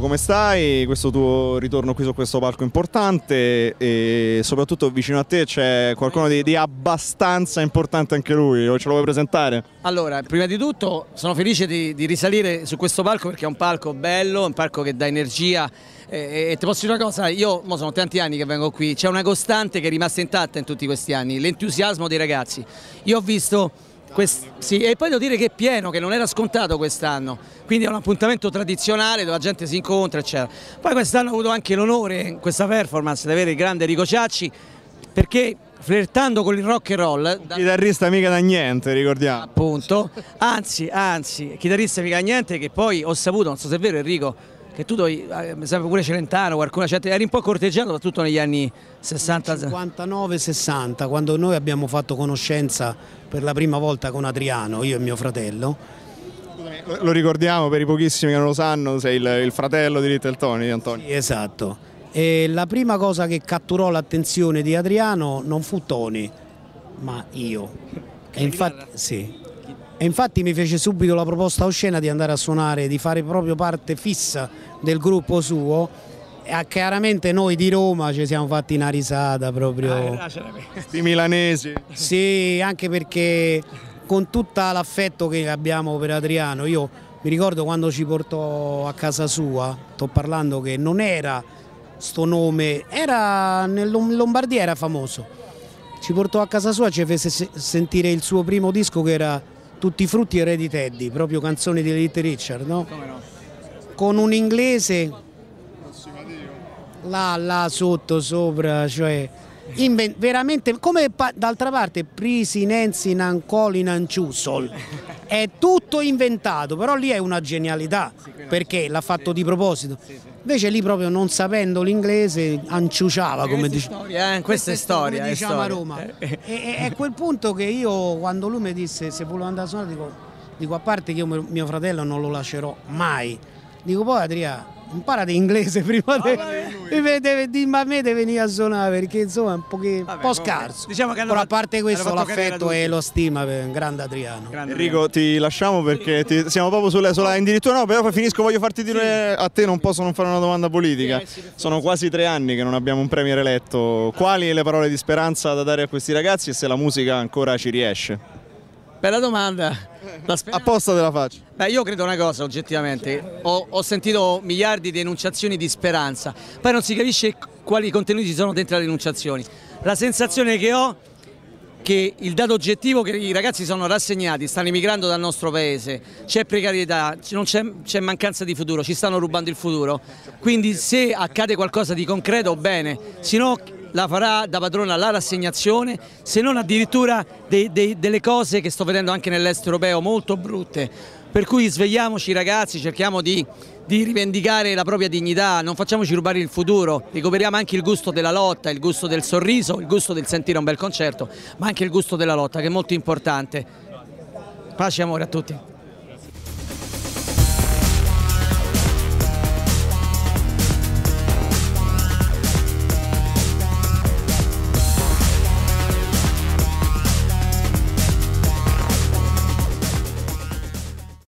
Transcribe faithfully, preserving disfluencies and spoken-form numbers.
come stai? Questo tuo ritorno qui su questo palco importante e soprattutto vicino a te c'è qualcuno di, di abbastanza importante anche lui, ce lo vuoi presentare? Allora, prima di tutto sono felice di, di risalire su questo palco perché è un palco bello, un palco che dà energia e, e ti posso dire una cosa, io mo sono tanti anni che vengo qui, c'è una costante che è rimasta intatta in tutti questi anni, l'entusiasmo dei ragazzi. Io ho visto... Quest... Sì, e poi devo dire che è pieno, che non era scontato quest'anno, quindi è un appuntamento tradizionale dove la gente si incontra eccetera. Poi quest'anno ho avuto anche l'onore in questa performance di avere il grande Rico Ciacci, perché flirtando con il rock and roll, da... chitarrista mica da niente, ricordiamo. Appunto, anzi, anzi, chitarrista mica da niente, che poi ho saputo, non so se è vero Enrico, che tu dovevi, mi sembra pure Celentano, qualcuno, cioè, eri un po' corteggiato soprattutto negli anni sessanta. cinquantanove sessanta, quando noi abbiamo fatto conoscenza per la prima volta con Adriano, io e mio fratello. Lo ricordiamo per i pochissimi che non lo sanno, sei il, il fratello di Little Tony, di Antonio. Sì, esatto. E la prima cosa che catturò l'attenzione di Adriano non fu Tony, ma io. E infatti, sì. E infatti mi fece subito la proposta oscena di andare a suonare, di fare proprio parte fissa del gruppo suo. E chiaramente noi di Roma ci siamo fatti una risata proprio. Sti milanesi. Sì, anche perché con tutto l'affetto che abbiamo per Adriano, io mi ricordo quando ci portò a casa sua, sto parlando che non era sto nome, era nel Lombardia, era famoso. Ci portò a casa sua, ci fece sentire il suo primo disco che era Tutti i frutti e re di Teddy, proprio canzoni di Little Richard, no? Come no? Con un inglese là, là, sotto, sopra, cioè veramente, come d'altra parte Prisi, Nancy, Nancoli, Nanciusol, è tutto inventato, però lì è una genialità, perché l'ha fatto di proposito. Invece lì proprio non sapendo l'inglese anciuciava, come diciamo. Eh, questa è storia, come diciamo è a Roma. E, e, è quel punto che io, quando lui mi disse se volevo andare a suonare, dico, dico a parte che io mio fratello non lo lascerò mai. Dico poi Adrià, impara di inglese prima di ma a me deve venire a suonare perché insomma è un, poche, Vabbè, un po' scarso. Diciamo che però a parte questo l'affetto e lo stima per un grande Adriano. Grande Enrico, ti lasciamo perché ti, siamo proprio sulla, sulla addirittura no, però poi finisco, voglio farti dire a te, non posso non fare una domanda politica. Sono quasi tre anni che non abbiamo un premier eletto. Quali le parole di speranza da dare a questi ragazzi e se la musica ancora ci riesce? Bella domanda. Apposta te la faccio. Beh, io credo una cosa oggettivamente, ho, ho sentito miliardi di enunciazioni di speranza, poi non si capisce quali contenuti ci sono dentro le enunciazioni. La sensazione che ho è che il dato oggettivo è che i ragazzi sono rassegnati, stanno emigrando dal nostro paese, c'è precarietà, non c'è mancanza di futuro, ci stanno rubando il futuro, quindi se accade qualcosa di concreto bene, se no la farà da padrona la rassegnazione, se non addirittura dei, dei, delle cose che sto vedendo anche nell'est europeo molto brutte, per cui svegliamoci ragazzi, cerchiamo di, di rivendicare la propria dignità, non facciamoci rubare il futuro, recuperiamo anche il gusto della lotta, il gusto del sorriso, il gusto del sentire un bel concerto, ma anche il gusto della lotta che è molto importante. Pace e amore a tutti.